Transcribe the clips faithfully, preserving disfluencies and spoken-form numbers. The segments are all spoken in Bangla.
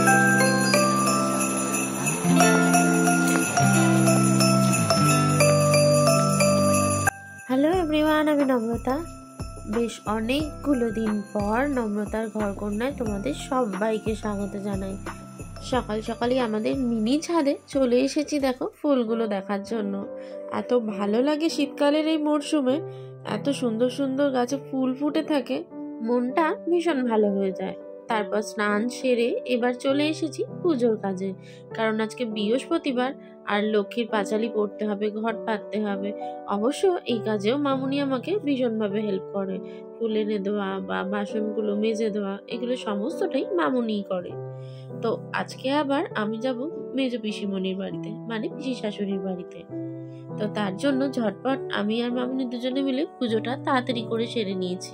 হ্যালো এভরিওয়ান, আমি নম্রতা। বেশ অনেকগুলো দিন পর নম্রতার ঘরকন্যায় তোমাদের সবাইকে স্বাগত জানাই। সকাল সকালই আমাদের মিনি ছাদে চলে এসেছি দেখো ফুলগুলো দেখার জন্য। এত ভালো লাগে শীতকালের এই মরশুমে, এত সুন্দর সুন্দর গাছে ফুল ফুটে থাকে, মনটা ভীষণ ভালো হয়ে যায়। তারপর স্নান সেরে এবার চলে এসেছি পুজোর কাজে, কারণ আজকে বৃহস্পতিবার আর লক্ষ্মীর পাঁচালি পড়তে হবে, ঘট পাততে হবে। অবশ্য এই কাজেও মামুনি আমাকে ভীষণভাবে হেল্প করে। ফুল এনে দেওয়া বা বাসনগুলো মেজে দেওয়া, এগুলো সমস্তটাই মামুনিই করে। তো আজকে আবার আমি যাব মেজ পিসিমণির বাড়িতে, মানে পিসি শাশুড়ির বাড়িতে। তো তার জন্য ঝটপট আমি আর মামুনি দুজনে মিলে পুজোটা তাড়াতাড়ি করে সেরে নিয়েছি।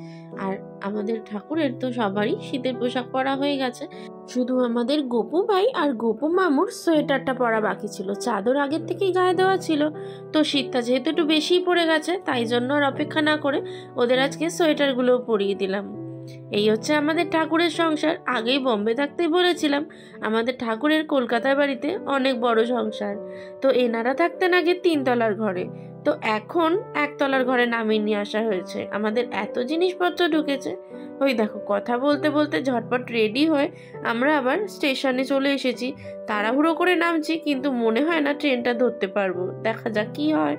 আর আমাদের ঠাকুরের তো সবারই শীতের পোশাক পরা হয়ে গেছে, শুধু আমাদের গোপু ভাই আর গোপু মামুর সোয়েটারটা পরা বাকি ছিল। চাদর আগের থেকেই গায়ে দেওয়া ছিল, তো শীতটা যেহেতু একটু বেশিই পড়ে গেছে, তাই জন্য আর অপেক্ষা না করে ওদের আজকে সোয়েটারগুলোও পরিয়ে দিলাম। এই হচ্ছে আমাদের ঠাকুরের সংসার। আগেই বম্বে থাকতেই বলেছিলাম আমাদের ঠাকুরের কলকাতার বাড়িতে অনেক বড় সংসার। তো এনারা থাকতেন আগে তিনতলার ঘরে, তো এখন একতলার ঘরে নামিয়ে নিয়ে আসা হয়েছে। আমাদের এত জিনিসপত্র ঢুকেছে। ওই দেখো, কথা বলতে বলতে ঝটপট রেডি হয়ে আমরা আবার স্টেশনে চলে এসেছি। তাড়াহুড়ো করে নামছি, কিন্তু মনে হয় না ট্রেনটা ধরতে পারবো। দেখা যাক কি হয়।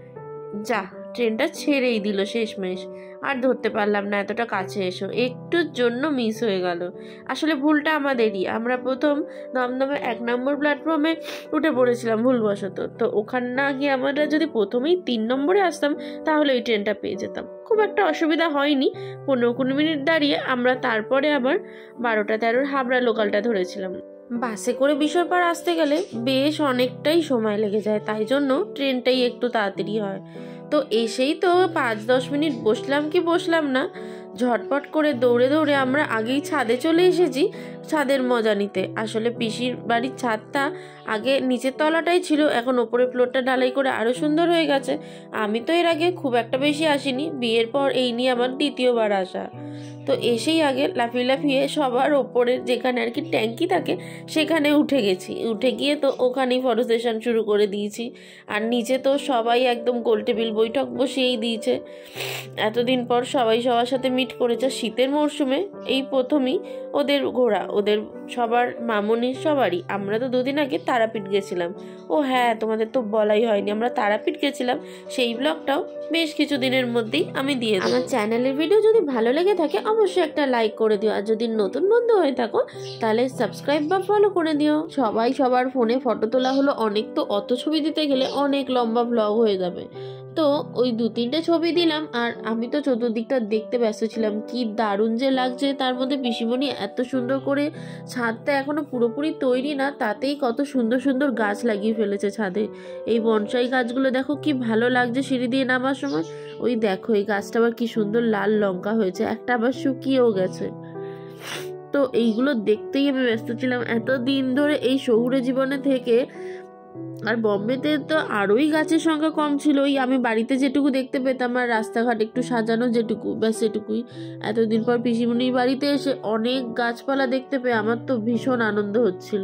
যা, ট্রেনটা ছেড়েই দিল শেষমেশ। আর ধরতে পারলাম না, এতটা কাছে এসো একটুর জন্য মিস হয়ে গেল। আসলে ভুলটা আমাদেরই। আমরা প্রথম দমদমে এক নম্বর প্ল্যাটফর্মে উঠে পড়েছিলাম ভুলবশত। তো ওখানে না গিয়ে আমরা যদি প্রথমেই তিন নম্বরে আসতাম, তাহলে এই ট্রেনটা পেয়ে যেতাম। খুব একটা অসুবিধা হয়নি। পনেরো কুড়ি মিনিট দাঁড়িয়ে আমরা তারপরে আবার বারোটা তেরোর হাবড়া লোকালটা ধরেছিলাম। বাসে করে বিষয়পাড় আসতে গেলে বেশ অনেকটাই সময় লেগে যায়, তাই জন্য ট্রেনটাই একটু তাড়াতাড়ি হয়। তো এসেই তো পাঁচ দশ মিনিট বসলাম কি বসলাম না, ঝটপট করে দৌড়ে দৌড়ে আমরা আগেই ছাদে চলে এসেছি ছাদের মজা নিতে। আসলে পিসির বাড়ির ছাদটা আগে নিচের তলাটাই ছিল, এখন ওপরের ফ্লোরটা ঢালাই করে আরও সুন্দর হয়ে গেছে। আমি তো এর আগে খুব একটা বেশি আসিনি, বিয়ের পর এই নিয়ে আমার দ্বিতীয়বার আসা। তো এসেই আগে লাফিয়ে লাফিয়ে সবার ওপরে যেখানে আর কি ট্যাঙ্কি থাকে সেখানে উঠে গেছি। উঠে গিয়ে তো ওখানেই ফটো সেশন শুরু করে দিয়েছি। আর নিচে তো সবাই একদম গোল টেবিল বৈঠক বসিয়েই দিয়েছে। এতদিন পর সবাই সবার সাথে মিট করেছে। শীতের মরশুমে এই প্রথমই ওদের ঘোরা, ওদের সবার মামনির সবারই। আমরা তো দুদিন আগে তারাপীঠ গেছিলাম। ও হ্যাঁ, তোমাদের তো বলাই হয়নি, আমরা তারাপীঠ গেছিলাম। সেই ব্লগটাও বেশ কিছু দিনের মধ্যেই আমি দিয়ে দেব। আমার চ্যানেলের ভিডিও যদি ভালো লেগে থাকে অবশ্যই একটা লাইক করে দিও, আর যদি নতুন বন্ধু হয়ে থাকো তাহলে সাবস্ক্রাইব বা ফলো করে দিও। সবাই সবার ফোনে ফটো তোলা হলো অনেক, তো অত ছবি দিতে গেলে অনেক লম্বা ব্লগ হয়ে যাবে। তো ওই দু তিনটে ছবি দিলাম, আর আমি তো চতুর্দিকটা দেখতে ব্যস্ত ছিলাম। কি দারুণ যে লাগছে। তার মধ্যে পিসিমণি এত সুন্দর করে, ছাদটা এখনো পুরোপুরি তৈরি না, তাতেই কত সুন্দর সুন্দর গাছ লাগিয়ে ফেলেছে ছাদে। এই বনসাই গাছগুলো দেখো কি ভালো লাগছে সিঁড়ি দিয়ে নামার সময়। ওই দেখো, এই গাছটা আবার কি সুন্দর লাল লঙ্কা হয়েছে, একটা আবার শুকিয়েও গেছে। তো এইগুলো দেখতেই আমি ব্যস্ত ছিলাম এত দিন ধরে এই শহুরে জীবনে থেকে। আর বম্বেতে তো আরোই গাছের সংখ্যা কম ছিল। ওই আমি বাড়িতে যেটুকু দেখতে পেতাম আর রাস্তাঘাট একটু সাজানো যেটুকু, ব্যাস সেটুকুই। এতদিন পর পিসিমণির বাড়িতে এসে অনেক গাছপালা দেখতে পেয়ে আমার তো ভীষণ আনন্দ হচ্ছিল।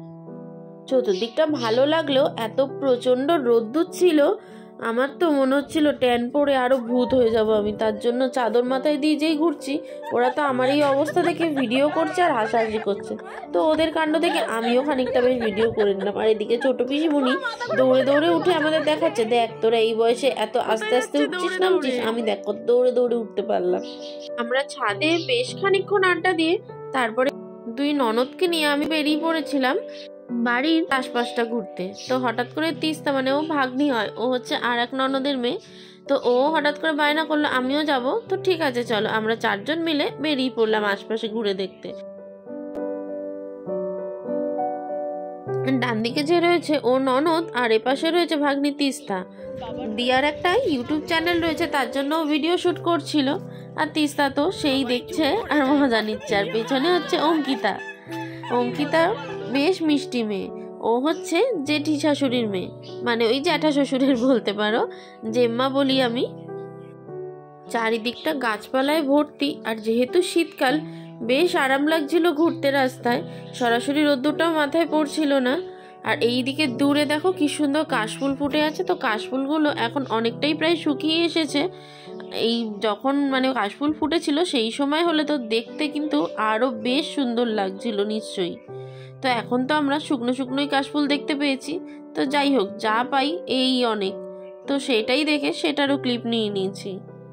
চতুর্দিকটা ভালো লাগলেও এত প্রচণ্ড রোদ্দুর ছিল, আমার তো মনে হচ্ছিল ট্যান পরে আরও ভূত হয়ে যাব আমি। তার জন্য চাদর মাথায় দিয়ে যেই ঘুরছি, ওরা তো আমার এই অবস্থা দেখে ভিডিও করছে আর হাসাহাসি করছে। তো ওদের কাণ্ড দেখে আমিও খানিকটা বেশ ভিডিও করে নিলাম। আর এদিকে ছোট পিসিমণি দৌড়ে দৌড়ে উঠে আমাদের দেখাচ্ছে, দেখ তোরা এই বয়সে এত আস্তে আস্তে উঠছিস নামছিস, আমি দেখ কত দৌড়ে দৌড়ে উঠতে পারলাম। আমরা ছাদে বেশ খানিকক্ষণ আড্ডা দিয়ে তারপরে দুই ননদকে নিয়ে আমি বেরিয়ে পড়েছিলাম বাড়ির আশপাশটা ঘুরতে। তো হঠাৎ করে তিস্তা, মানে ও ভাগ্নি হয়, ও হচ্ছে আর এক ননদের মেয়ে। তো ও হঠাৎ করে বায়না করলো আমিও যাব। তো ঠিক আছে চলো, আমরা চারজন মিলে বেরিয়ে পড়লাম আশপাশে ঘুরে দেখতে। ডান দিকে যে রয়েছে ও ননদ, আর এপাশে রয়েছে ভাগ্নি তিস্তা। দিয়ার একটা ইউটিউব চ্যানেল রয়েছে, তার জন্য ভিডিও শ্যুট করছিল। আর তিস্তা তো সেই দেখছে আর মজা নিচ্ছে। আর পেছনে হচ্ছে অঙ্কিতা। অঙ্কিতা বেশ মিষ্টি মেয়ে। ও হচ্ছে জেঠি শাশুড়ির মেয়ে, মানে ওই জ্যাঠা শ্বশুরের বলতে পারো, জেম্মা বলি আমি। চারিদিকটা গাছপালায় ভর্তি, আর যেহেতু শীতকাল বেশ আরাম লাগছিল ঘুরতে রাস্তায়, সরাসরি রোদ্দুরটাও মাথায় পড়ছিল না। আর এইদিকে দূরে দেখো কি সুন্দর কাশফুল ফুটে আছে। তো কাশফুলগুলো এখন অনেকটাই প্রায় শুকিয়ে এসেছে। এই যখন মানে কাশফুল ফুটেছিল সেই সময় হলে তো দেখতে কিন্তু আরও বেশ সুন্দর লাগছিল নিশ্চয়ই। তো এখন তো আমরা শুকনো শুকনোই কাশফুল দেখতে পেয়েছি। তো যাই হোক, যা পাই এই অনেক, তো সেটাই দেখে সেটারও ক্লিপ নিয়ে নিয়েছি।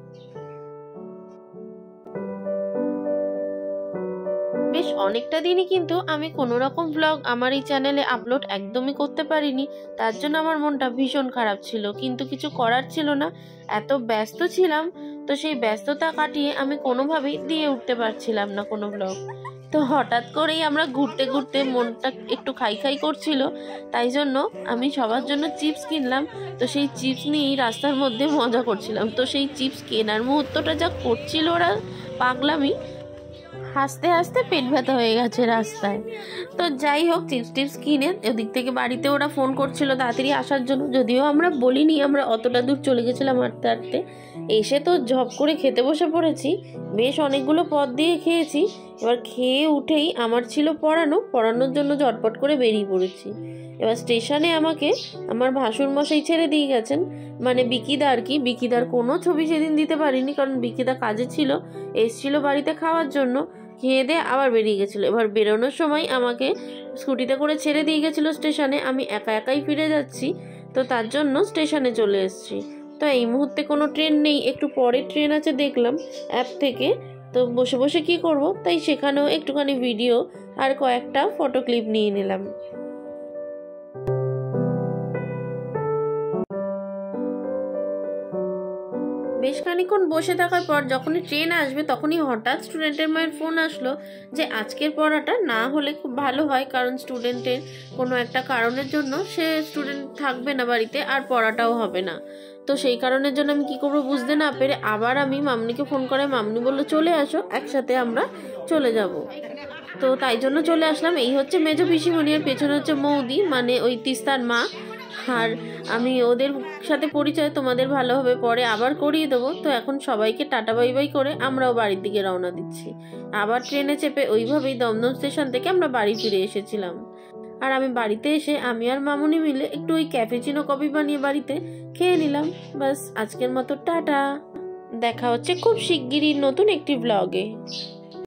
বেশ অনেকটা দিনই কিন্তু আমি কোনো রকম ব্লগ আমার এই চ্যানেলে আপলোড একদমই করতে পারিনি। তার জন্য আমার মনটা ভীষণ খারাপ ছিল, কিন্তু কিছু করার ছিল না, এত ব্যস্ত ছিলাম। তো সেই ব্যস্ততা কাটিয়ে আমি কোনোভাবেই দিয়ে উঠতে পারছিলাম না কোনো ব্লগ। তো হঠাৎ করেই আমরা ঘুরতে ঘুরতে মনটা একটু খাই খাই করছিল, তাই জন্য আমি সবার জন্য চিপস কিনলাম। তো সেই চিপস নিয়েই রাস্তার মধ্যে মজা করছিলাম। তো সেই চিপস কেনার মুহূর্তটা যা করছিল ওরা পাগলামি, হাসতে হাসতে পেট ব্যথা হয়ে গেছে রাস্তায়। তো যাই হোক, চিপস টিপস কিনে ওদিক থেকে বাড়িতে ওরা ফোন করছিল তাড়াতাড়ি আসার জন্য, যদিও আমরা বলিনি, আমরা অতটা দূর চলে গেছিলাম হাঁটতে হাঁটতে। এসে তো ঝপ করে খেতে বসে পড়েছি, বেশ অনেকগুলো পদ দিয়ে খেয়েছি। এবার খেয়ে উঠেই আমার ছিল পড়ানো, পড়ানোর জন্য ঝটপট করে বেরিয়ে পড়েছি। এবার স্টেশনে আমাকে আমার ভাসুর মশাই ছেড়ে দিয়ে গেছেন, মানে বিকিদা আর কি। বিকিদার কোনো ছবি সেদিন দিতে পারিনি, কারণ বিকিদা কাজে ছিল, এসছিল বাড়িতে খাওয়ার জন্য, খেয়ে দিয়ে আবার বেরিয়ে গেছিলো। এবার বেরোনোর সময় আমাকে স্কুটিতে করে ছেড়ে দিয়ে গেছিলো স্টেশনে, আমি একা একাই ফিরে যাচ্ছি, তো তার জন্য স্টেশনে চলে এসেছি। তো এই মুহূর্তে কোনো ট্রেন নেই, একটু পরে ট্রেন আছে দেখলাম অ্যাপ থেকে। তো বসে বসে কি করব, তাই সেখানেও একটুখানি ভিডিও আর কয়েকটা ফটো ক্লিপ নিয়ে নিলাম। বেশ খানিক্ষণ বসে থাকার পর যখনই ট্রেন আসবে তখনই হঠাৎ স্টুডেন্টের মায়ের ফোন আসলো যে আজকের পড়াটা না হলে খুব ভালো হয়, কারণ স্টুডেন্টের কোনো একটা কারণের জন্য সে স্টুডেন্ট থাকবে না বাড়িতে, আর পড়াটাও হবে না। তো সেই কারণের জন্য আমি কী করবো বুঝতে না পেরে আবার আমি মামনিকে ফোন করে, মামনি বললো চলে আসো, একসাথে আমরা চলে যাব। তো তাই জন্য চলে আসলাম। এই হচ্ছে মেজো পিসিমণি, আর পেছনে হচ্ছে মৌদি, মানে ওই তিস্তার মা। আর আমি ওদের সাথে পরিচয় তোমাদের ভালোভাবে পরে আবার করিয়ে দেবো। তো এখন সবাইকে টাটা বাই বাই করে আমরাও বাড়ির দিকে রওনা দিচ্ছি। আবার ট্রেনে চেপে ওইভাবেই দমদম স্টেশন থেকে আমরা বাড়ি ফিরে এসেছিলাম। আর আমি বাড়িতে এসে আমি আর মামুনি মিলে একটু ওই ক্যাফেচিনো কফি বানিয়ে বাড়িতে খেয়ে নিলাম। বাস আজকের মতো টাটা, দেখা হচ্ছে খুব শিগগিরই নতুন একটি ব্লগে।